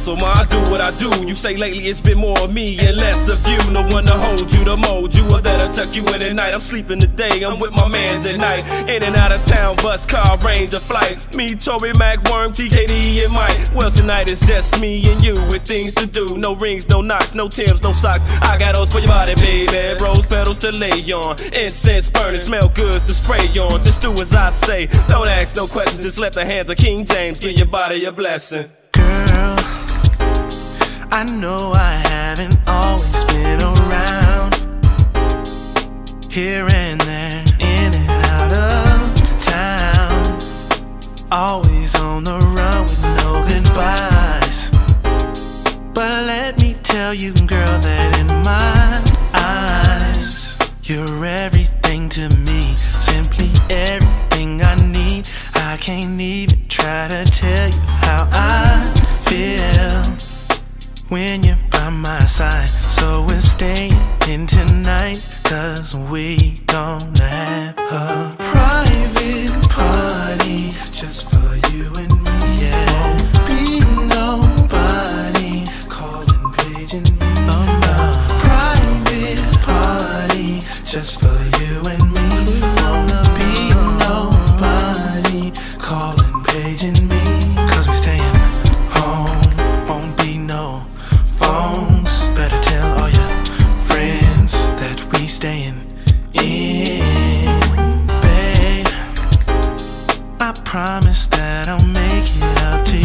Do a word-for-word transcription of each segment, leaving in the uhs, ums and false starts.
hustle, ma, I do what I do. You say lately it's been more of me and less of you. No one to hold you, to mold you, or that'll tuck you in at night. I'm sleeping today, I'm with my mans at night. In and out of town, bus, car, range of flight. Me, Tory, Mac, Worm, T K D, and Mike. Well, tonight it's just me and you with things to do. No rings, no knocks, no Timbs, no socks. I got those for your body, baby. Rose petals to lay on, incense burning, smell goods to spray on. Just do as I say, don't ask no questions. Just let the hands of King James give your body a blessing. Girl, I know I haven't always been around, here and there, in and out of town, always on the run with no goodbyes. But let me tell you, girl, that in my eyes, you're everything to me, simply everything I need. I can't even try to tell you how I feel when you're by my side. So we're staying in tonight, cause we gonna have a private party just for you and me. Yeah, won't be nobody calling, paging me. Oh, no. Private party just for you and me. Wanna be nobody calling, paging me. Cause we staying home, won't be no phones. Better tell all your friends that we staying in. Babe, I promise that I'll make it up to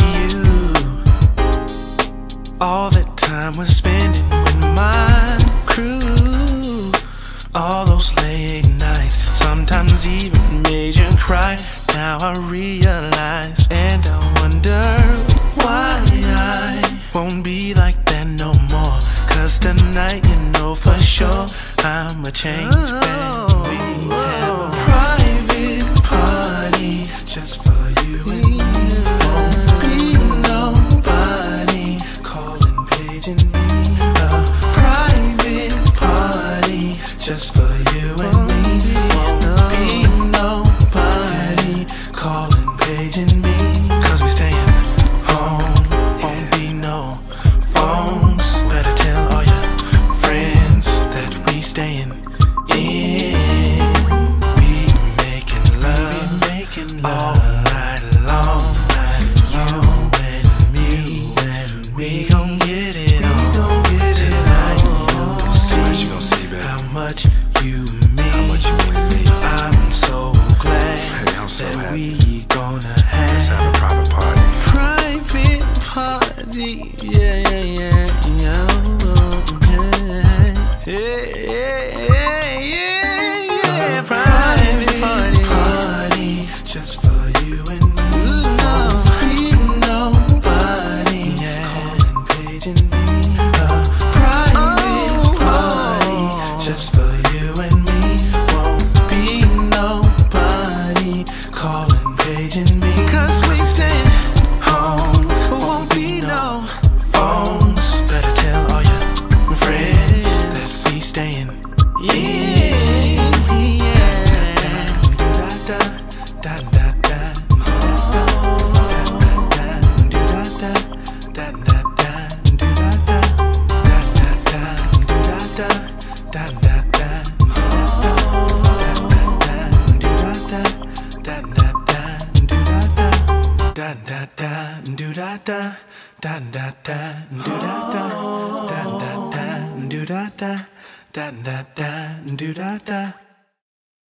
you. All that time we're spending with my crew, all those late nights, sometimes even made you cry. Now I realize and I wonder why I won't be like that no more. Cause tonight you know for sure I'm a change man. We have a private party just for you and me. Won't be nobody calling, paging me. A private party just for you and me. Won't be nobody calling, paging me. Cause we staying home, won't be no phones. Better tell all your friends that we staying in. We making love, we making love all night long. You and me, and we gon' get it on tonight. You'll see how much you mean. How much you mean to me. I'm so glad hey, I'm so that happy. We gonna have, let's have a private party. Private party, yeah, yeah, yeah, yeah, yeah, yeah, yeah, yeah, yeah. Private party, party just for you and me. Won't be nobody calling, paging me. A private party just for you and me. Won't be nobody calling, paging me. Cause we staying home, won't be no phones. Better tell all your friends that we staying in. Do da da da da da do da da da da da do da da da da da do da da.